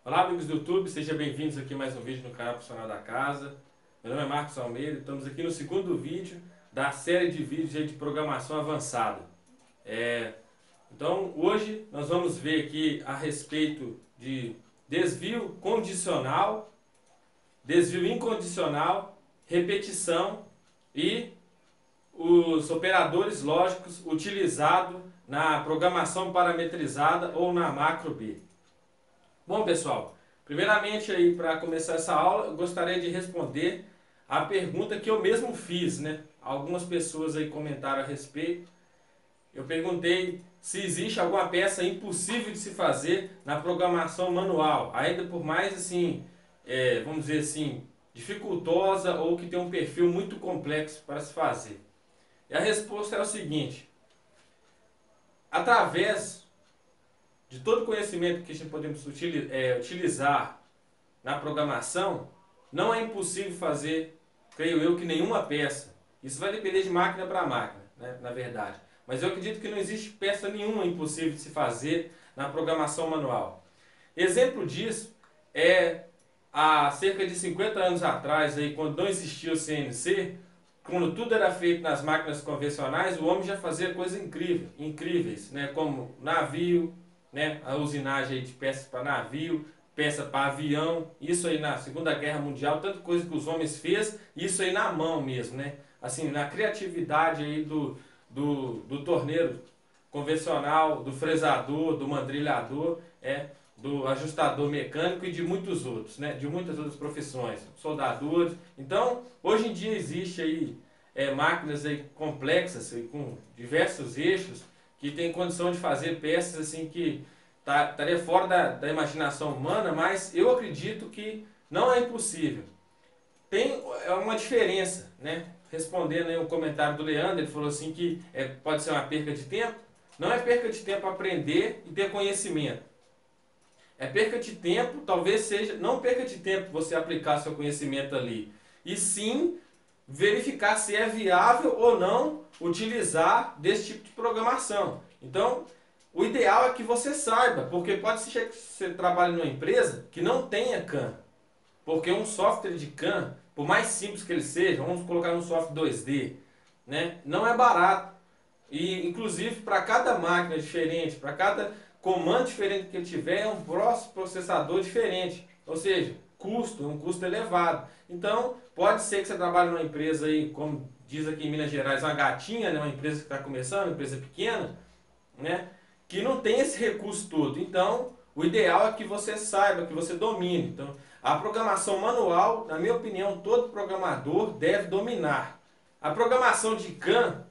Olá, amigos do YouTube, sejam bem-vindos aqui a mais um vídeo no canal Profissional da Casa. Meu nome é Marcos Almeida, estamos aqui no segundo vídeo da série de vídeos aí de programação avançada. Então, hoje nós vamos ver aqui a respeito de desvio condicional, desvio incondicional, repetição e os operadores lógicos utilizados na programação parametrizada ou na macro B. Bom, pessoal, primeiramente aí para começar essa aula, eu gostaria de responder a pergunta que eu mesmo fiz, né? Algumas pessoas aí comentaram a respeito. Eu perguntei se existe alguma peça impossível de se fazer na programação manual, ainda por mais assim, vamos dizer assim, dificultosa ou que tem um perfil muito complexo para se fazer. E a resposta é o seguinte: através de todo o conhecimento que a gente podemos utilizar na programação, não é impossível fazer, creio eu, que nenhuma peça. Isso vai depender de máquina para máquina, né, na verdade. Mas eu acredito que não existe peça nenhuma impossível de se fazer na programação manual. Exemplo disso é há cerca de 50 anos atrás, aí, quando não existia o CNC, quando tudo era feito nas máquinas convencionais, o homem já fazia coisas incríveis, né, como navio, né, a usinagem de peças para navio, peça para avião, isso aí na Segunda Guerra Mundial, tanta coisa que os homens fez, isso aí na mão mesmo, né? Assim, na criatividade aí do torneiro convencional, do fresador, do mandrilhador, do ajustador mecânico e de muitos outros, né? De muitas outras profissões, soldadores. Então, hoje em dia existe aí máquinas aí complexas, aí, com diversos eixos, que tem condição de fazer peças assim que estaria fora da imaginação humana, mas eu acredito que não é impossível. Tem uma diferença, né? Respondendo aí um comentário do Leandro, ele falou assim que pode ser uma perca de tempo. Não é perca de tempo aprender e ter conhecimento. É perca de tempo, talvez seja, não perca de tempo você aplicar seu conhecimento ali, e sim verificar se é viável ou não utilizar desse tipo de programação. Então, o ideal é que você saiba, porque pode ser que você trabalhe numa empresa que não tenha CAM, porque um software de CAM, por mais simples que ele seja, vamos colocar um software 2D, né, não é barato. E, inclusive, para cada máquina diferente, para cada comando diferente que ele tiver, é um processador diferente. Ou seja, um custo elevado. Então, pode ser que você trabalhe numa empresa aí, como diz aqui em Minas Gerais, uma gatinha, né, uma empresa que está começando, uma empresa pequena, né, que não tem esse recurso todo. Então, o ideal é que você saiba, que você domine. Então, a programação manual, na minha opinião, todo programador deve dominar. A programação de CAM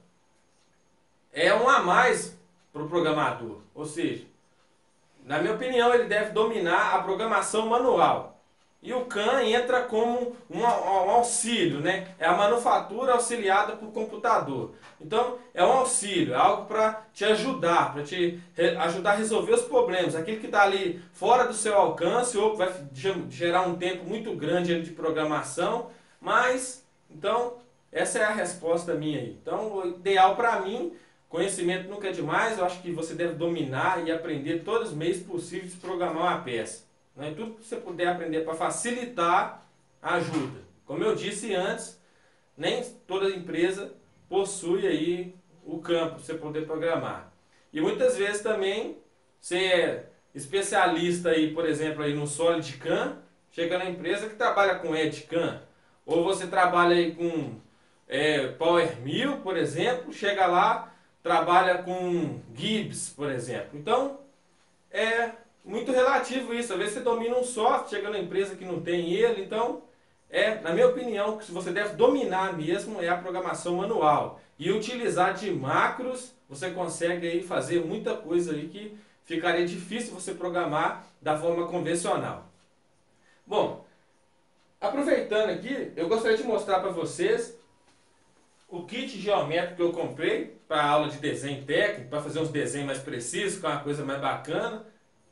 é um a mais para o programador. Ou seja, na minha opinião, ele deve dominar a programação manual. E o CAM entra como um auxílio, né? É a manufatura auxiliada por computador. Então, é um auxílio, é algo para te ajudar, para te ajudar a resolver os problemas. Aquilo que está ali fora do seu alcance ou vai gerar um tempo muito grande de programação. Mas, então, essa é a resposta minha aí. Então, o ideal para mim, conhecimento nunca é demais, eu acho que você deve dominar e aprender todos os meios possíveis de programar uma peça. Né? Tudo que você puder aprender para facilitar, ajuda. Como eu disse antes, nem toda empresa possui aí o campo para você poder programar. E muitas vezes também você é especialista aí, por exemplo, aí no SolidCAM, chega na empresa que trabalha com EdCAM, ou você trabalha aí com Power1000, por exemplo, chega lá, trabalha com Gibbs, por exemplo. Então, é muito relativo isso. Às vezes você domina um software, chega na empresa que não tem ele. Então, na minha opinião, que você deve dominar mesmo é a programação manual. E utilizar de macros, você consegue aí fazer muita coisa aí que ficaria difícil você programar da forma convencional. Bom, aproveitando aqui, eu gostaria de mostrar para vocês o kit geométrico que eu comprei para a aula de desenho técnico, para fazer uns desenhos mais precisos, com uma coisa mais bacana.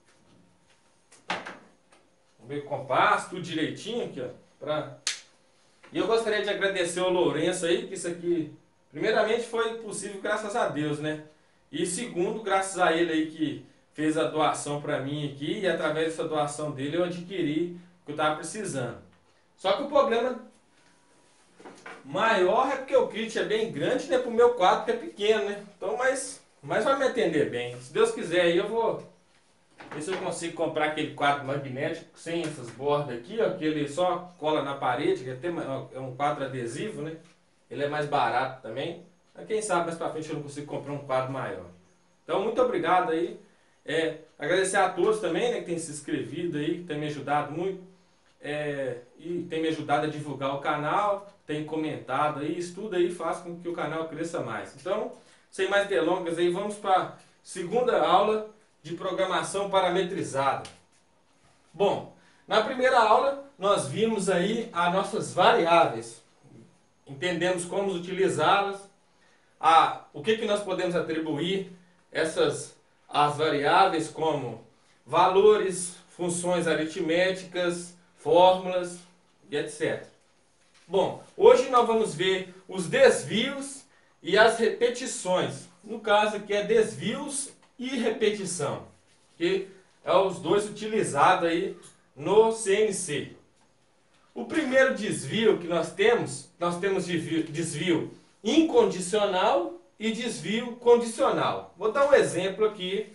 Meio compasso, tudo direitinho aqui, ó. E eu gostaria de agradecer ao Lourenço aí, que isso aqui, primeiramente, foi possível graças a Deus, né? E segundo, graças a ele aí que fez a doação para mim aqui e através dessa doação dele eu adquiri o que eu estava precisando. Só que o problema maior é porque o kit é bem grande, né? Para o meu quadro que é pequeno, né? Então, mas vai me atender bem. Se Deus quiser aí eu vou ver se eu consigo comprar aquele quadro magnético sem essas bordas aqui, ó, que ele só cola na parede, que é um quadro adesivo, né? Ele é mais barato também. Mas quem sabe mais pra frente eu não consigo comprar um quadro maior. Então, muito obrigado aí. Agradecer a todos também, né, que tem se inscrevido aí, que tem me ajudado muito. E tem me ajudado a divulgar o canal, tem comentado aí, isso tudo aí faz com que o canal cresça mais. Então, sem mais delongas aí, vamos para a segunda aula de programação parametrizada. Bom, na primeira aula nós vimos aí as nossas variáveis, entendemos como utilizá-las, o que nós podemos atribuir as variáveis como valores, funções aritméticas, fórmulas e etc. Bom, hoje nós vamos ver os desvios e as repetições. No caso aqui é desvios e repetição, que é os dois utilizados aí no CNC. O primeiro desvio que nós temos desvio incondicional e desvio condicional. Vou dar um exemplo aqui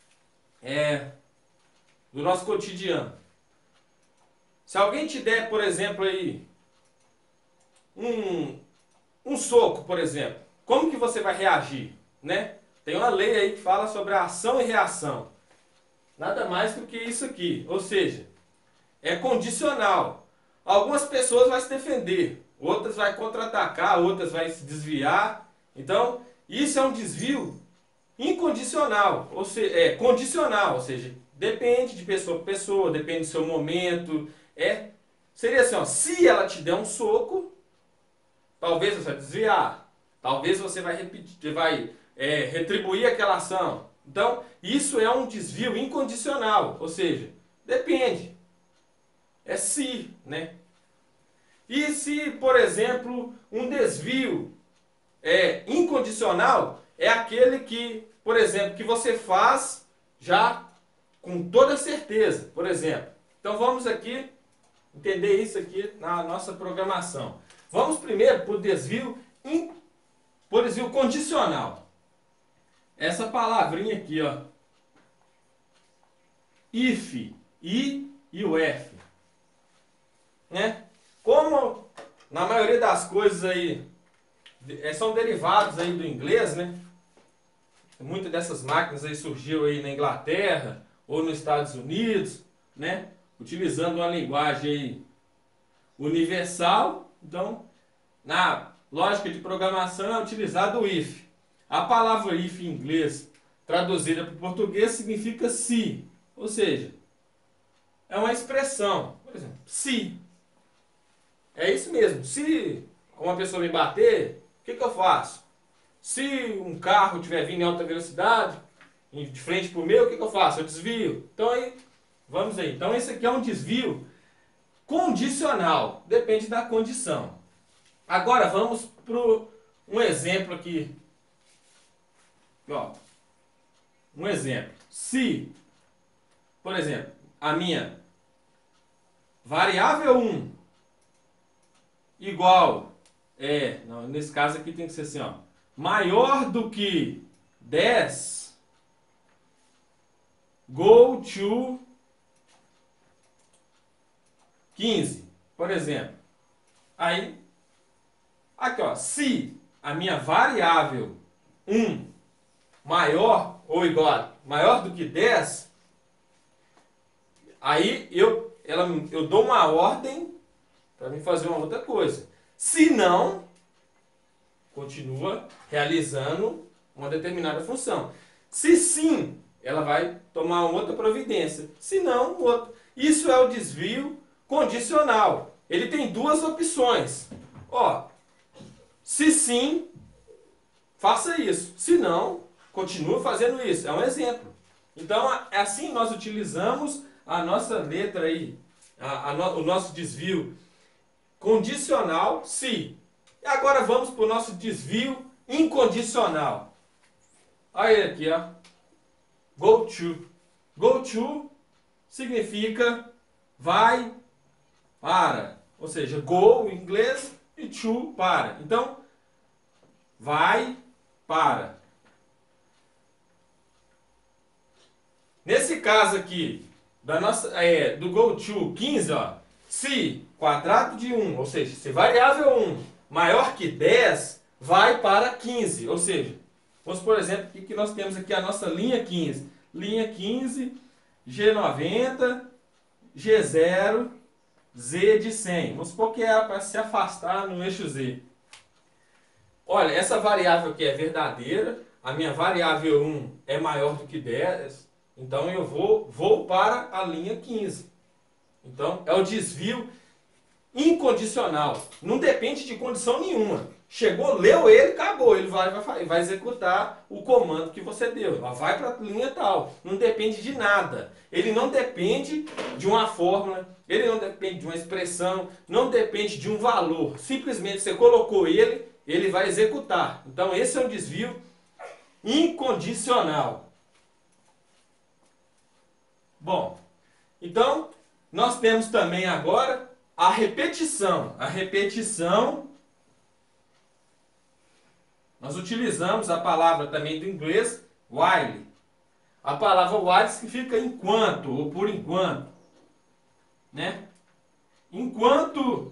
do nosso cotidiano. Se alguém te der, por exemplo, aí um soco, por exemplo, como que você vai reagir, né? Tem uma lei aí que fala sobre a ação e reação. Nada mais do que isso aqui, ou seja, é condicional. Algumas pessoas vão se defender, outras vão contra-atacar, outras vão se desviar. Então, isso é um desvio incondicional, ou seja, é condicional, ou seja, depende de pessoa para pessoa, depende do seu momento. Seria assim, ó, se ela te der um soco, talvez você vai desviar, talvez você vai repetir, retribuir aquela ação. Então, isso é um desvio incondicional, ou seja, depende. É se, né? E se, por exemplo, um desvio incondicional é aquele que, por exemplo, que você faz já com toda certeza, por exemplo. Então vamos aqui entender isso aqui na nossa programação. Vamos primeiro para o desvio condicional. Essa palavrinha aqui, ó, if, i e o f, né? Como na maioria das coisas aí são derivados aí do inglês, né? Muitas dessas máquinas aí surgiu aí na Inglaterra ou nos Estados Unidos, né? Utilizando uma linguagem aí universal. Então, na lógica de programação é utilizado o if. A palavra if em inglês, traduzida para o português, significa se. Ou seja, é uma expressão. Por exemplo, se. É isso mesmo. Se uma pessoa me bater, o que eu faço? Se um carro estiver vindo em alta velocidade, de frente para o meu, o que eu faço? Eu desvio. Então, vamos aí. Então, esse aqui é um desvio condicional. Depende da condição. Agora, vamos para um exemplo aqui. Ó, um exemplo. Se, por exemplo, a minha variável 1 igual não, nesse caso aqui tem que ser assim, ó, maior do que 10, go to 15, por exemplo. Aí, aqui, ó, se a minha variável 1 maior ou igual maior do que 10, aí eu dou uma ordem para mim fazer uma outra coisa. Se não, continua realizando uma determinada função. Se sim, ela vai tomar uma outra providência. Se não, outra. Isso é o desvio condicional. Ele tem duas opções. Ó, se sim, faça isso. Se não, continua fazendo isso. É um exemplo. Então, assim nós utilizamos a nossa letra aí, o nosso desvio condicional, se. E agora vamos para o nosso desvio incondicional. Olha ele aqui, ó. Go to. Go to significa vai para. Ou seja, go em inglês e to para. Então, vai para. Nesse caso aqui, do go to 15, ó, se quadrado de 1, ou seja, se variável 1 maior que 10, vai para 15. Ou seja, vamos por exemplo, que nós temos aqui a nossa linha 15. Linha 15, G90, G0, Z de 100. Vamos supor que é para se afastar no eixo Z. Olha, essa variável aqui é verdadeira. A minha variável 1 é maior do que 10. Então eu vou para a linha 15. Então é o desvio incondicional. Não depende de condição nenhuma. Chegou, leu ele, acabou. Ele vai executar o comando que você deu. Vai para a linha tal. Não depende de nada. Ele não depende de uma fórmula. Ele não depende de uma expressão. Não depende de um valor. Simplesmente você colocou ele, ele vai executar. Então esse é um desvio incondicional. Bom, então nós temos também agora a repetição. A repetição, nós utilizamos a palavra também do inglês while. A palavra while significa enquanto ou por enquanto, né? Enquanto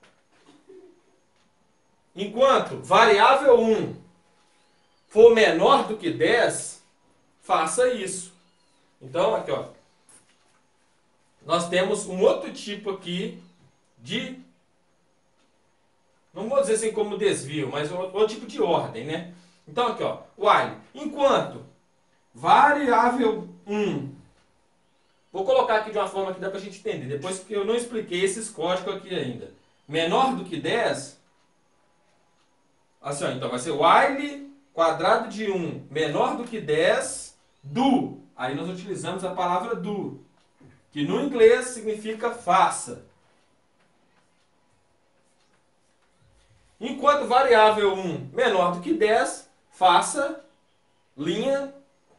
variável 1 for menor do que 10, faça isso. Então, aqui ó, nós temos um outro tipo aqui de, não vou dizer assim como desvio, mas outro tipo de ordem, né? Então aqui ó, while, enquanto variável 1, vou colocar aqui de uma forma que dá pra gente entender, depois que eu não expliquei esses códigos aqui ainda, menor do que 10, assim ó, então vai ser while quadrado de 1 menor do que 10 do, aí nós utilizamos a palavra do, que no inglês significa faça. Enquanto variável 1 menor do que 10, faça linha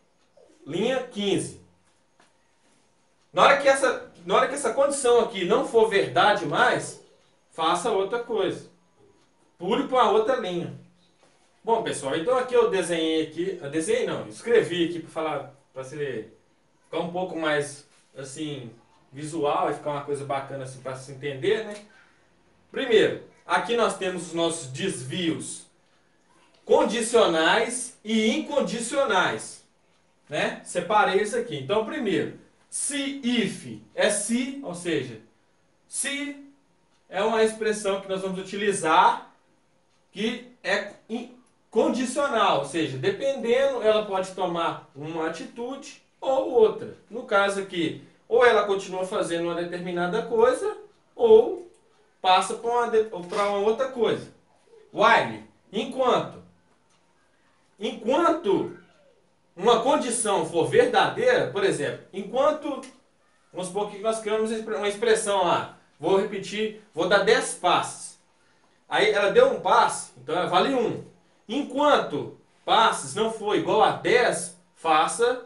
15. Na hora que essa condição aqui não for verdade mais, faça outra coisa. Pule para uma outra linha. Bom, pessoal, então aqui eu escrevi aqui para ficar um pouco mais assim visual e ficar uma coisa bacana assim para se entender, né? Primeiro, aqui nós temos os nossos desvios condicionais e incondicionais, né? Separei isso aqui. Então, primeiro, se if é se, ou seja, se é uma expressão que nós vamos utilizar que é condicional, ou seja, dependendo, ela pode tomar uma atitude ou outra. No caso aqui, ou ela continua fazendo uma determinada coisa, ou passa para uma outra coisa. While, enquanto uma condição for verdadeira, por exemplo, enquanto, vamos supor que nós criamos uma expressão lá, vou repetir, vou dar 10 passes. Aí ela deu um passe, então ela vale 1. Enquanto passes não for igual a 10, faça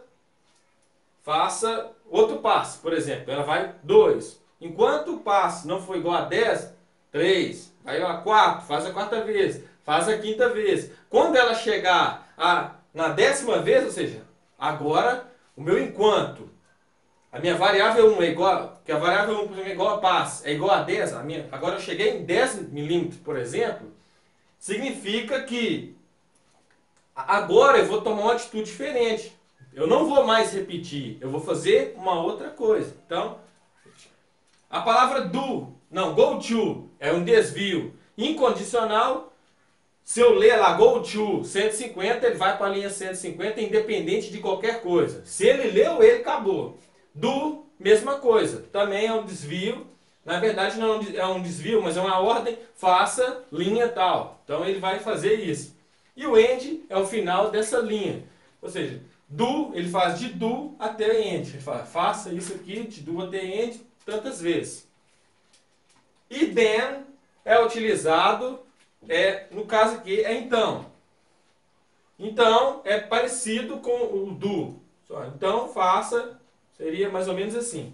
outro passe, por exemplo, ela vai 2. Enquanto o passe não for igual a 10, 3. Vai a 4, faz a quarta vez, faz a quinta vez. Quando ela chegar na 10ª vez, ou seja, agora o meu enquanto, a minha variável 1 é igual, que a variável 1 é igual a passe, é igual a 10, agora eu cheguei em 10 milímetros, por exemplo, significa que agora eu vou tomar uma atitude diferente. Eu não vou mais repetir, eu vou fazer uma outra coisa. Então, a palavra go to é um desvio incondicional. Se eu ler lá go to 150, ele vai para a linha 150 independente de qualquer coisa. Se ele leu, ele acabou. Do, mesma coisa. Também é um desvio. Na verdade não é um desvio, mas é uma ordem. Faça linha tal. Então ele vai fazer isso. E o end é o final dessa linha. Ou seja, do, ele faz de do até end. Ele fala, faça isso aqui de do até end tantas vezes. E then é utilizado, no caso aqui, é então. Então, é parecido com o do. Então, faça Seria mais ou menos assim.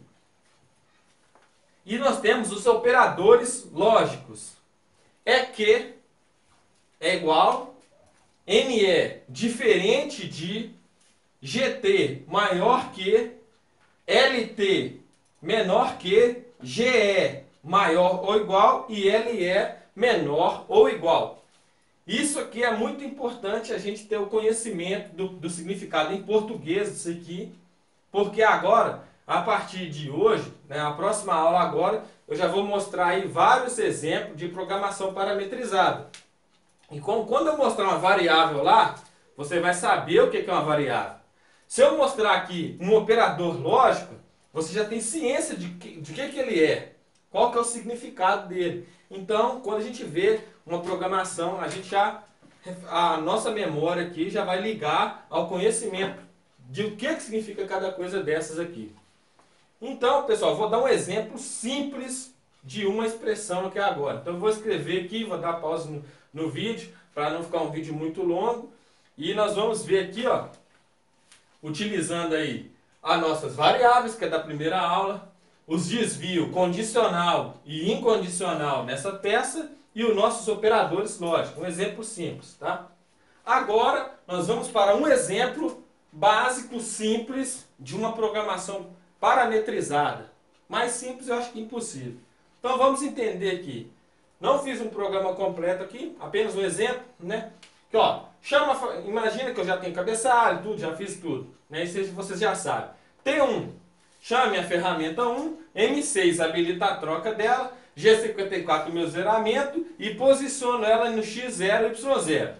E nós temos os operadores lógicos. É que é igual, NE diferente de, GT maior que, LT menor que, GE maior ou igual e LE menor ou igual. Isso aqui é muito importante a gente ter o conhecimento do significado em português disso aqui, porque agora, a partir de hoje, né, a próxima aula agora, eu já vou mostrar aí vários exemplos de programação parametrizada. E quando eu mostrar uma variável lá, você vai saber o que é uma variável. Se eu mostrar aqui um operador lógico, você já tem ciência de que ele é, qual que é o significado dele. Então, quando a gente vê uma programação, a nossa memória aqui já vai ligar ao conhecimento de o que significa cada coisa dessas aqui. Então, pessoal, vou dar um exemplo simples de uma expressão aqui agora. Então, eu vou escrever aqui, vou dar pausa no vídeo, para não ficar um vídeo muito longo. E nós vamos ver aqui, ó, utilizando aí as nossas variáveis, que é da primeira aula, os desvios condicional e incondicional nessa peça e os nossos operadores lógicos. Um exemplo simples, tá? Agora, nós vamos para um exemplo básico, simples, de uma programação parametrizada. Mais simples eu acho que impossível. Então vamos entender aqui. Não fiz um programa completo aqui, apenas um exemplo, né? Que, ó, imagina que eu já tenho cabeçalho, tudo, já fiz tudo, né? Isso vocês já sabem. T1, chame a ferramenta 1, M6 habilita a troca dela, G54 o meu zeramento e posiciono ela no X0 Y0.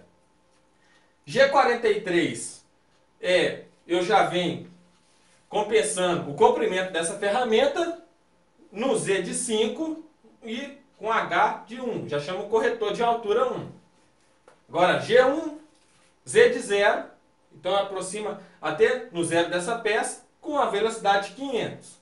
G43 eu já venho compensando o comprimento dessa ferramenta no Z de 5 e com H de 1. Já chamo o corretor de altura 1. Agora G1, Z de 0. Então aproxima até no zero dessa peça com a velocidade de 500.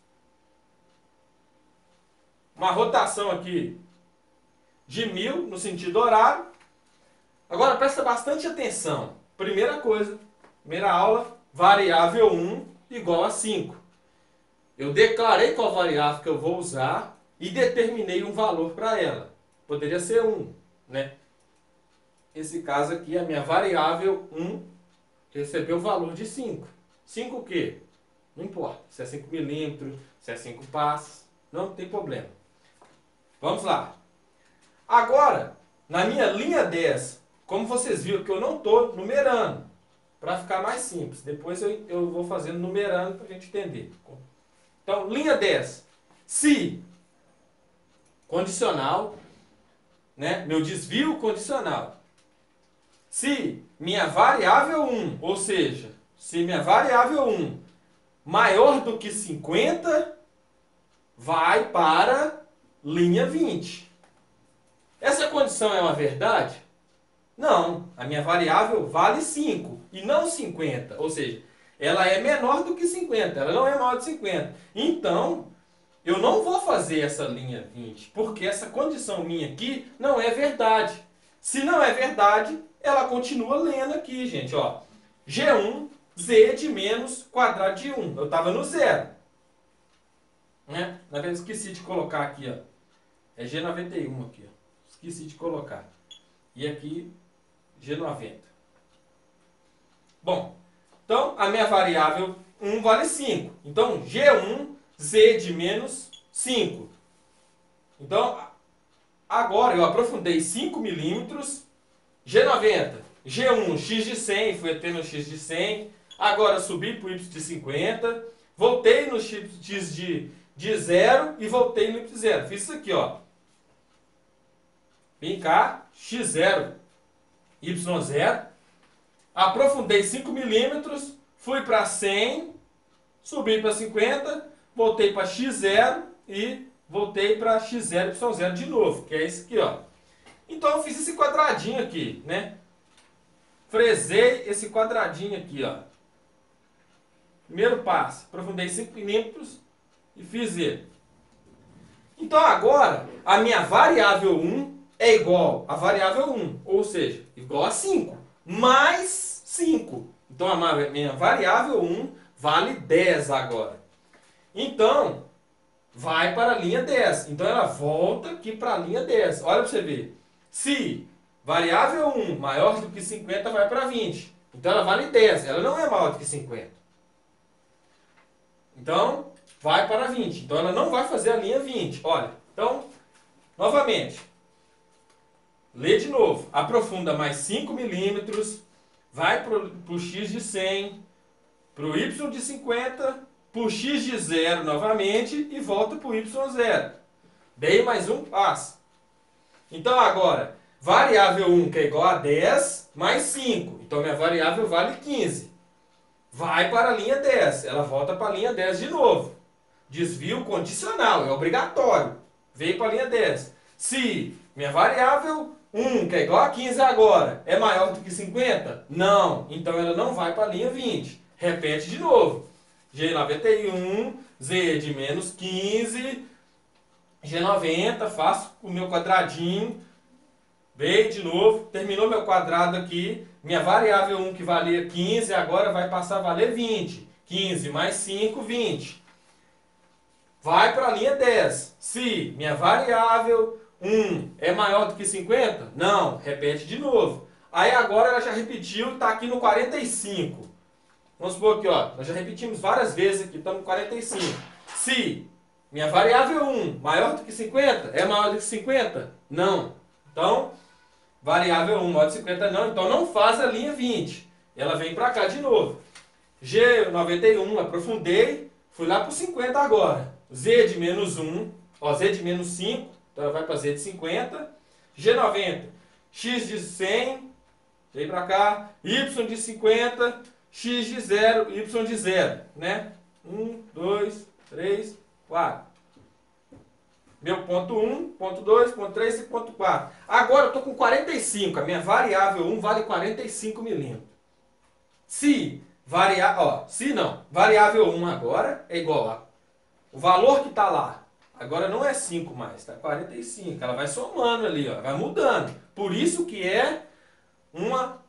Uma rotação aqui de 1000 no sentido horário. Agora presta bastante atenção. Primeira coisa, primeira aula, variável 1 igual a 5. Eu declarei qual variável que eu vou usar e determinei um valor para ela. Poderia ser 1, né? Esse caso aqui, a minha variável 1 recebeu o valor de 5. 5 o quê? Não importa. Se é 5 milímetros, se é 5 passos, não tem problema. Vamos lá. Agora, na minha linha 10, como vocês viram que eu não estou numerando, para ficar mais simples. Depois eu vou fazendo numerando para a gente entender. Então, linha 10. Se condicional, né? Meu desvio condicional. Se minha variável 1, ou seja, se minha variável 1 maior do que 50, vai para linha 20. Essa condição é uma verdade? Não, a minha variável vale 5 e não 50, ou seja, ela é menor do que 50, ela não é maior de 50. Então, eu não vou fazer essa linha 20, porque essa condição minha aqui não é verdade. Se não é verdade, ela continua lendo aqui, gente, ó. G1, Z de menos quadrado de 1. Eu estava no zero. Né? Na verdade, esqueci de colocar aqui, ó. É G91 aqui, ó. Esqueci de colocar. E aqui, G90. Bom, então a minha variável 1 vale 5. Então, G1, Z de menos 5. Então, agora eu aprofundei 5 milímetros. G90, G1, X de 100, fui até no X de 100. Agora subi para o Y de 50. Voltei no X de 0 e voltei no Y de 0. Fiz isso aqui, ó. Vem cá, X0, Y0. Aprofundei 5 milímetros. Fui para 100. Subi para 50. Voltei para X0 e voltei para X0, Y0 de novo. Que é esse aqui, ó. Então eu fiz esse quadradinho aqui, né? Fresei esse quadradinho aqui, ó. Primeiro passo, aprofundei 5 milímetros e fiz ele. Então agora, a minha variável 1 é igual a variável 1, ou seja, igual a 5, mais 5. Então a minha variável 1 vale 10 agora. Então, vai para a linha 10. Então, ela volta aqui para a linha 10. Olha para você ver. Se variável 1 maior do que 50, vai para 20. Então, ela vale 10. Ela não é maior do que 50. Então, vai para 20. Então, ela não vai fazer a linha 20. Olha, então, novamente. Lê de novo. Aprofunda mais 5 milímetros. Vai para o x de 100. Para o y de 50. Para o x de 0 novamente. E volta para o y0. Dei mais um passo. Então, agora, variável 1 que é igual a 10 mais 5. Então, minha variável vale 15. Vai para a linha 10. Ela volta para a linha 10 de novo. Desvio condicional, é obrigatório. Veio para a linha 10. Se minha variável 1, que é igual a 15 agora, é maior do que 50? Não. Então ela não vai para a linha 20. Repete de novo. G91, Z de menos 15, G90, faço o meu quadradinho. Veio de novo, terminou meu quadrado aqui. Minha variável 1 que valia 15, agora vai passar a valer 20. 15 mais 5, 20. Vai para a linha 10. Se minha variável 1 é maior do que 50? Não. Repete de novo. Aí agora ela já repetiu e está aqui no 45. Vamos supor aqui, ó. Nós já repetimos várias vezes aqui, estamos no 45. Se minha variável 1 maior do que 50, é maior do que 50? Não. Então, variável 1 maior do que 50 não. Então não faz a linha 20. Ela vem para cá de novo. G91, aprofundei. Fui lá para o 50 agora. Z de menos 1, ó, Z de menos 5, então ela vai para Z de 50. G90, X de 100, veio para cá. Y de 50, X de 0, Y de 0, né? 1, 2, 3, 4. Meu ponto 1, ponto 2, ponto 3 e ponto 4. Agora eu estou com 45, a minha variável 1 vale 45 milímetros. Se variável 1 agora é igual a o valor que está lá, agora não é 5 mais, está 45. Ela vai somando ali, ó, vai mudando. Por isso que é uma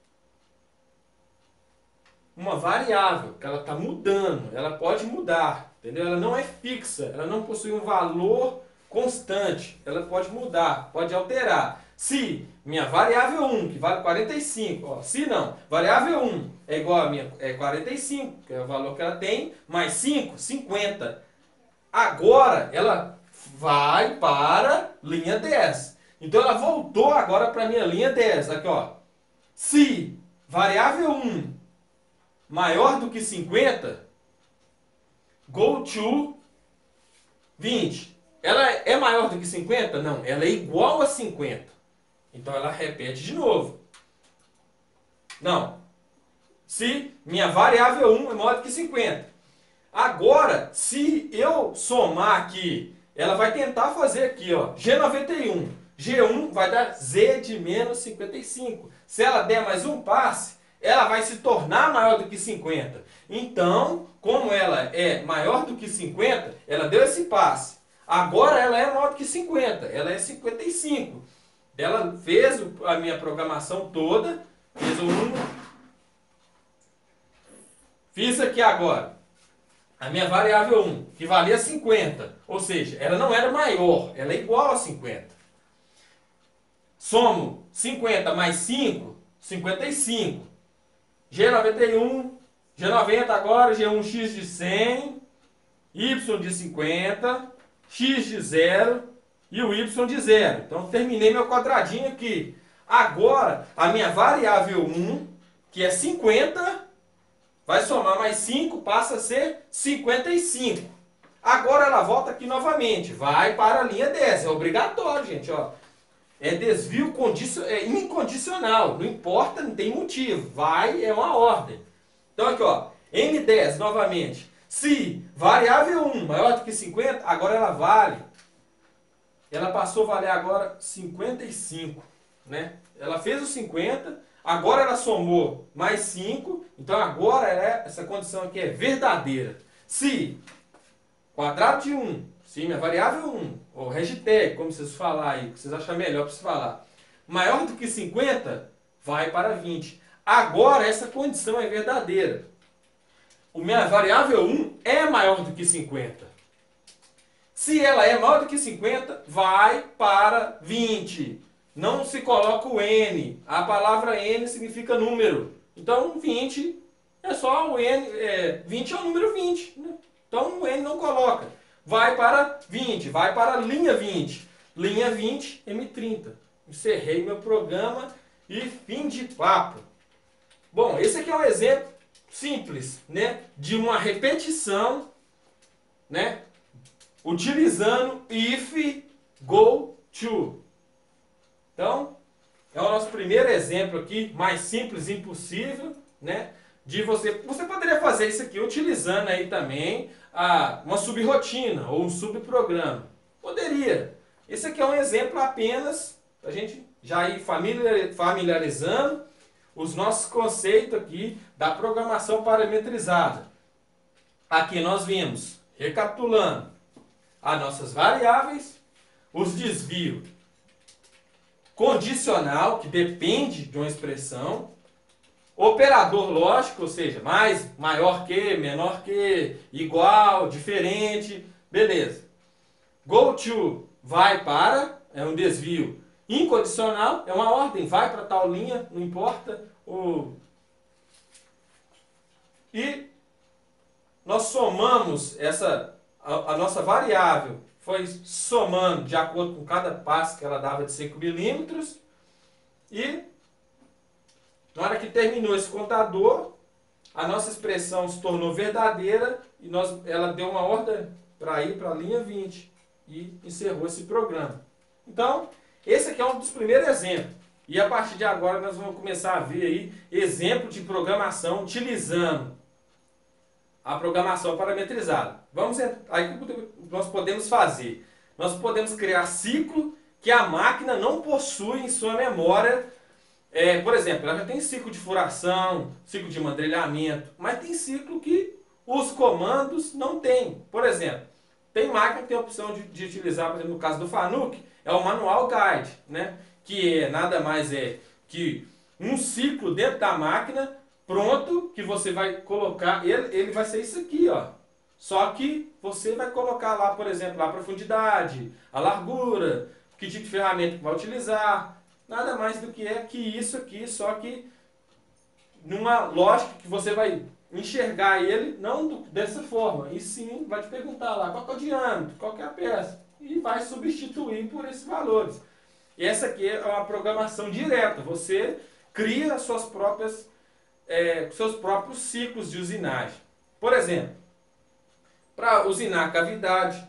variável, que ela está mudando. Ela pode mudar, entendeu? Ela não é fixa, ela não possui um valor constante. Ela pode mudar, pode alterar. Se minha variável 1, que vale 45, ó, se não, variável 1 é igual a minha, é 45, que é o valor que ela tem, mais 5, 50. Agora ela vai para linha 10. Então ela voltou agora para a minha linha 10. Aqui, ó. Se variável 1 maior do que 50, go to 20. Ela é maior do que 50? Não, ela é igual a 50. Então ela repete de novo. Não. Se minha variável 1 é maior do que 50. Agora, se eu somar aqui, ela vai tentar fazer aqui, ó, G91. G1 vai dar Z de menos 55. Se ela der mais um passe, ela vai se tornar maior do que 50. Então, como ela é maior do que 50, ela deu esse passe. Agora ela é maior do que 50, ela é 55. Ela fez a minha programação toda, fez fiz aqui agora. A minha variável 1, que valia 50, ou seja, ela não era maior, ela é igual a 50. Somo 50 mais 5, 55. G91, G90 agora, G1x de 100, Y de 50, X de 0 e o Y de 0. Então, terminei meu quadradinho aqui. Agora, a minha variável 1, que é 50... vai somar mais 5, passa a ser 55. Agora ela volta aqui novamente. Vai para a linha 10. É obrigatório, gente. Ó. É desvio incondicional. Não importa, não tem motivo. Vai, é uma ordem. Então aqui, ó. M10, novamente. Se variável 1 maior do que 50, agora ela vale. Ela passou a valer agora 55. Né? Ela fez os 50... Agora ela somou mais 5, então agora essa condição aqui é verdadeira. Se quadrado de 1, se minha variável 1, ou hashtag, como vocês falar aí, que vocês acham melhor para vocês falar, maior do que 50, vai para 20. Agora essa condição é verdadeira. minha variável 1 é maior do que 50. Se ela é maior do que 50, vai para 20. Não se coloca o N. A palavra N significa número. Então 20 é só o N. 20 é o número 20. Né? Então o N não coloca. Vai para 20. Vai para a linha 20. Linha 20, M30. Encerrei meu programa e fim de papo. Bom, esse aqui é um exemplo simples, né, de uma repetição, né, utilizando if, go, to. Então, é o nosso primeiro exemplo aqui, mais simples impossível, né, de você poderia fazer isso aqui utilizando aí também uma subrotina ou um subprograma. Poderia. Esse aqui é um exemplo apenas para a gente já ir familiarizando os nossos conceitos aqui da programação parametrizada. Aqui nós vimos, recapitulando, as nossas variáveis, os desvios condicional, que depende de uma expressão, operador lógico, ou seja, mais, maior que, menor que, igual, diferente, beleza. Go to, vai para, é um desvio. Incondicional, é uma ordem, vai para tal linha, não importa. E nós somamos a nossa variável, foi somando de acordo com cada passo que ela dava de 5 milímetros. E na hora que terminou esse contador, a nossa expressão se tornou verdadeira e ela deu uma ordem para ir para a linha 20 e encerrou esse programa. Então, esse aqui é um dos primeiros exemplos. E a partir de agora nós vamos começar a ver aí exemplo de programação utilizando a programação parametrizada. Aí o que nós podemos fazer? Nós podemos criar ciclo que a máquina não possui em sua memória. Por exemplo, ela já tem ciclo de furação, ciclo de mandrilhamento, mas tem ciclo que os comandos não têm. Por exemplo, tem máquina que tem a opção de utilizar, por exemplo, no caso do Fanuc, é o Manual Guide, né? Que nada mais é que um ciclo dentro da máquina pronto, que você vai colocar, ele vai ser isso aqui, ó. Só que você vai colocar lá, por exemplo, a profundidade, a largura, que tipo de ferramenta que vai utilizar, nada mais do que isso aqui, só que numa lógica que você vai enxergar ele não dessa forma, e sim vai te perguntar lá qual que é o diâmetro, qual que é a peça, e vai substituir por esses valores. E essa aqui é uma programação direta, você cria as suas próprias seus próprios ciclos de usinagem. Por exemplo, para usinar cavidade,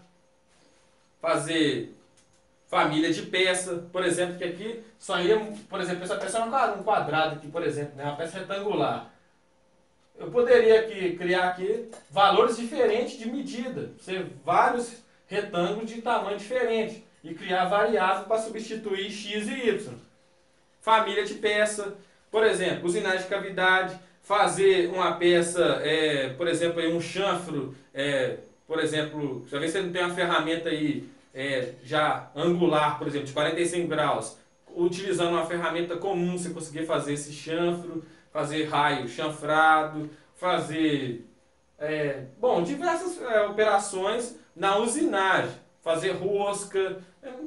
fazer família de peça, por exemplo, que aqui só ia, por exemplo, essa peça é um quadrado aqui, por exemplo, né, uma peça retangular. Eu poderia criar aqui valores diferentes de medida, ser vários retângulos de tamanho diferente e criar variável para substituir x e y. Família de peça, por exemplo, usinagem de cavidade, fazer uma peça, por exemplo, um chanfro, por exemplo, já vê se você não tem uma ferramenta aí já angular, por exemplo, de 45 graus, utilizando uma ferramenta comum você conseguir fazer esse chanfro, fazer raio chanfrado, fazer diversas operações na usinagem, fazer rosca,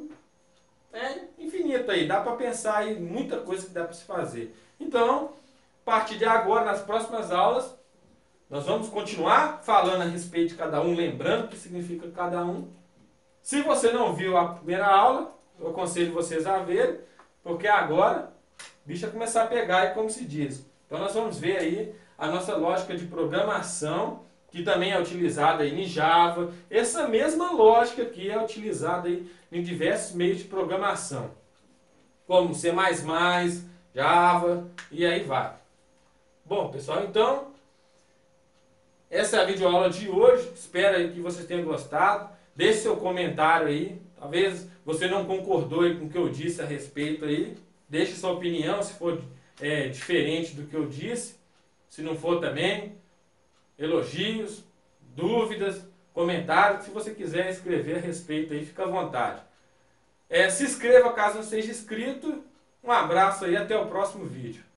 infinito aí, dá para pensar aí muita coisa que dá para se fazer. Então, a partir de agora, nas próximas aulas, nós vamos continuar falando a respeito de cada um, lembrando o que significa cada um. Se você não viu a primeira aula, eu aconselho vocês a verem, porque agora o bicho vai começar a pegar, como se diz. Então nós vamos ver aí a nossa lógica de programação, que também é utilizada aí em Java. Essa mesma lógica aqui é utilizada aí em diversos meios de programação, como C++, Java e aí vai. Bom, pessoal, então, essa é a videoaula de hoje. Espero aí que vocês tenham gostado. Deixe seu comentário aí. Talvez você não concordou aí com o que eu disse a respeito aí. Deixe sua opinião, se for diferente do que eu disse. Se não for também, elogios, dúvidas, comentários. Se você quiser escrever a respeito aí, fica à vontade. Se inscreva caso não seja inscrito. Um abraço aí, até o próximo vídeo.